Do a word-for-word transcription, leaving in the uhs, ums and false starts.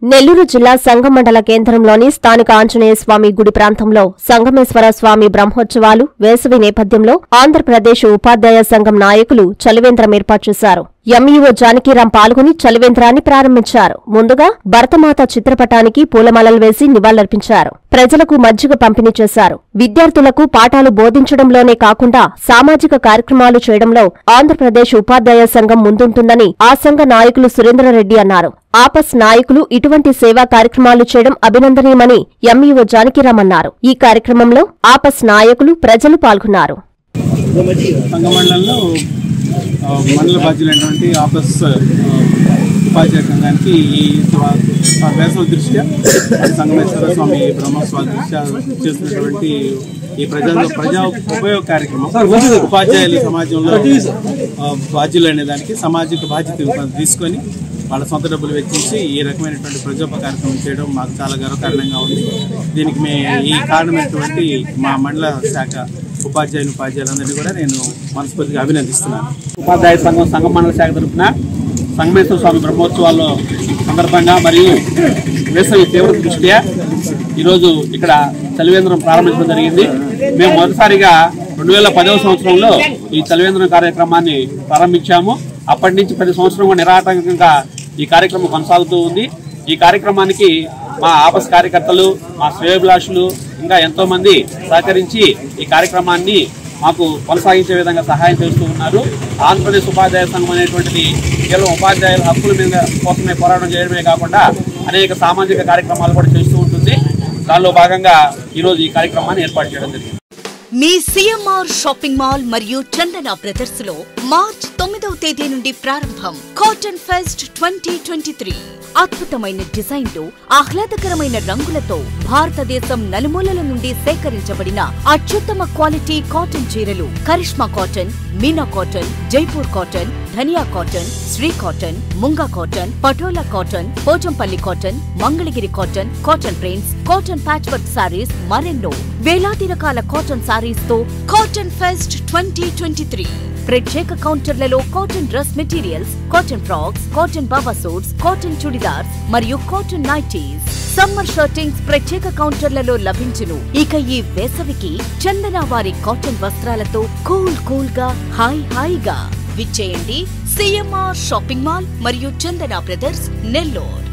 నెల్లూరు జిల్లా సంగం మండల కేంద్రంలోని స్థానిక ఆంజనేయ స్వామి గుడి ప్రాంతంలో సంగమేశ్వర స్వామి బ్రహ్మోత్సవాలు వేసవి నేపథ్యంలో ఆంధ్రప్రదేశ్ ఉపాధ్యాయ సంఘం నాయకులు చలివేంద్రం ఏర్పాటు చేశారు. ఎంఈఓ జానకీరాం పాల్గొని చలివేంద్రాన్ని ప్రారంభించారు. ముందుగా భరతమాత చిత్రపటానికి పూలమాలలు వేసి నివాళులర్పించారు. ప్రజలకు మజ్జిగ పంపిణీ చేశారు. విద్యార్థులకు పాఠాలు బోధించడంలోనే కాకుండా సామాజిక కార్యక్రమాలు చేయడంలో ఆంధ్రప్రదేశ్ ఉపాధ్యాయ సంఘం ముందుంటుందని ఆ సంఘ నాయకులు సురేంద్రరెడ్డి అన్నారు. ఆపస్ నాయకులు ఇటువంటి సేవా కార్యక్రమాలు చేయడం అభినందనీయమని ఎంఈఓ జానకీరాం అన్నారు. ఈ కార్యక్రమంలో ఆపస్ నాయకులు ప్రజలు పాల్గొన్నారు. మండల బాధ్యులైనటువంటి ఆపస్ ఉపాధ్యాయ సంఘానికి ఈ వేసవి దృష్ట్యా సంగమేశ్వర స్వామి బ్రహ్మోత్సవాల దృష్ట్యా చేస్తున్నటువంటి ఈ ప్రజా ప్రజా ఉపయోగ కార్యక్రమం ఉపాధ్యాయుల సమాజంలో బాధ్యులనే దానికి సామాజిక బాధ్యత తీసుకొని వాళ్ళ సొంత డబ్బులు వెచ్చించి ఈ రకమైనటువంటి ప్రజోప కార్యక్రమం చేయడం మాకు చాలా గర్వకారణంగా ఉంది. దీనికి మే ఈ కారణమైనటువంటి మా మండల శాఖ ఉపాధ్యాయులు ఉపాధ్యాయులందరినీ కూడా నేను మనస్ఫూర్తిగా అభినందిస్తున్నాను. ఉపాధ్యాయ సంఘం సంఘం మండల శాఖ తరఫున సంగమేశ్వర స్వామి బ్రహ్మోత్సవాల్లో సందర్భంగా మరియు వేసవి తీవ్ర దృష్ట్యా ఈరోజు ఇక్కడ చలివేంద్రం ప్రారంభించడం జరిగింది. మేము మొదటిసారిగా రెండు వేల పదవ సంవత్సరంలో ఈ చలివేంద్రం కార్యక్రమాన్ని ప్రారంభించాము. అప్పటి నుంచి ప్రతి సంవత్సరం కూడా నిరాటంకంగా ఈ కార్యక్రమం కొనసాగుతూ ఉంది. ఈ కార్యక్రమానికి మా ఆపస్ కార్యకర్తలు, మా శ్రేయోభిలాషులు ఇంకా ఎంతో మంది సహకరించి ఈ కార్యక్రమాన్ని మాకు కొనసాగించే విధంగా సహాయం చేస్తూ ఉన్నారు. ఆంధ్రప్రదేశ్ ఉపాధ్యాయ సంఘం అనేటువంటిది కేవలం ఉపాధ్యాయుల హక్కుల మీద కోసమే పోరాటం చేయడమే కాకుండా అనేక సామాజిక కార్యక్రమాలు కూడా చేస్తూ ఉంటుంది. దానిలో భాగంగా ఈరోజు ఈ కార్యక్రమాన్ని ఏర్పాటు చేయడం జరిగింది. మీ సిఎంఆర్ షాపింగ్ మాల్ మరియు చందన బ్రదర్స్ లో మార్చ్ తొమ్మిదవ తేదీ నుండి ప్రారంభం cotton fest twenty twenty three. అద్భుతమైన డిజైన్లు, ఆహ్లాదకరమైన రంగులతో భారతదేశం నలుమూలల నుండి సేకరించబడిన అత్యుత్తమ క్వాలిటీ కాటన్ చీరలు Karishma cotton, Meena cotton, Jaipur cotton, Dhaniya cotton, Sri cotton, Munga cotton, Patola cotton, Pochampally cotton, Mangalagiri cotton, cotton prints, cotton patch work sarees, మరెన్నో వేలాది రకాల కాటన్ సారీస్ తో cotton fest twenty twenty three. ప్రత్యేక కౌంటర్లలో cotton dress materials, cotton frocks, cotton baba suits, cotton churidars మరియు కాటన్ నైటీస్, సమ్మర్ షర్టింగ్స్ ప్రత్యేక కౌంటర్లలో లభించును. ఇక ఈ వేసవికి చందన వారి కాటన్ వస్త్రాలతో కూల్ కూల్ గా హాయ్ హాయిగా విచ్చేయండి సిఎంఆర్ షాపింగ్ మాల్ మరియు చందన బ్రదర్స్ నెల్లూరు.